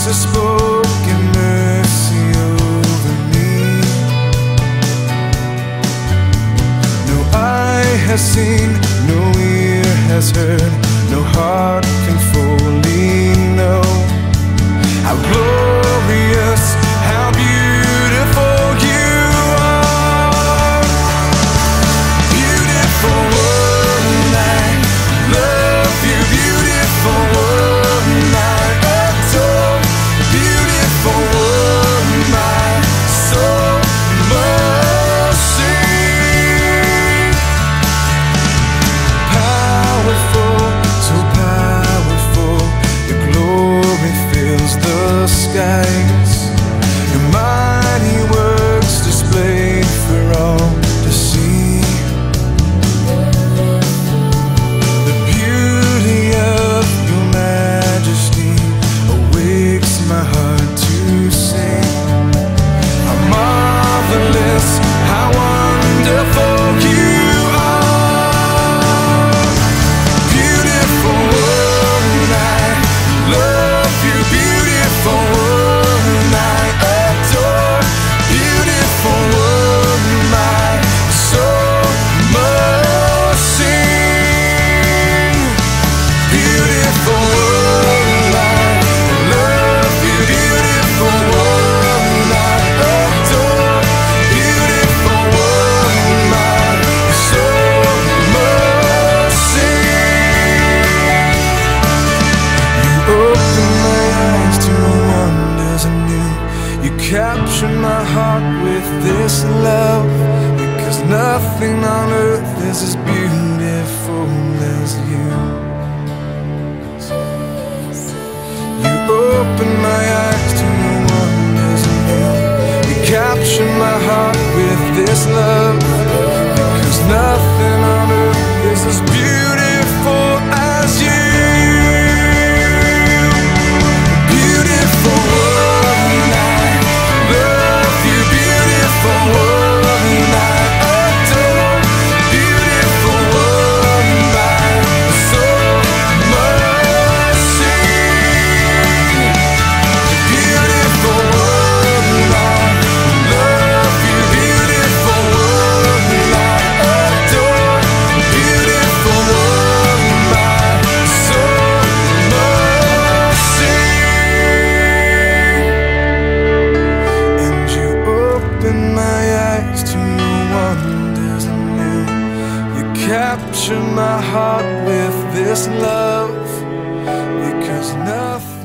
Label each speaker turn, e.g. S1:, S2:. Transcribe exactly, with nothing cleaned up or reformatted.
S1: has spoken mercy over me. No eye has seen, no ear has heard, no heart can fully know how glorious, how beautiful you are. Beautiful one, I love you. Beautiful one, I adore. Beautiful one, my soul must sing. Powerful, so powerful, your glory fills the skies. Your mighty works displayed for all to see. The beauty of your majesty awakes my heart to sing. How marvelous, how wonderful you are. Beautiful one, I love you. Beautiful one, I adore. Beautiful one, my soul must sing. Beautiful one, I love you. Beautiful one, I adore. Beautiful one, my soul must sing. You open my eyes to wonders anew. You capture my heart with this love, because nothing on earth is as beautiful as you. You open my eyes to wonders anew. You capture my heart with this love, because nothing on earth is as beautiful as you. Beautiful one, I love you. Beautiful one, I adore. Beautiful one, my soul must sing. Beautiful one, I love you. Beautiful one, I adore. Beautiful one, my soul must sing. And you open my eyes to wonders anew. You capture my heart with this love, because nothing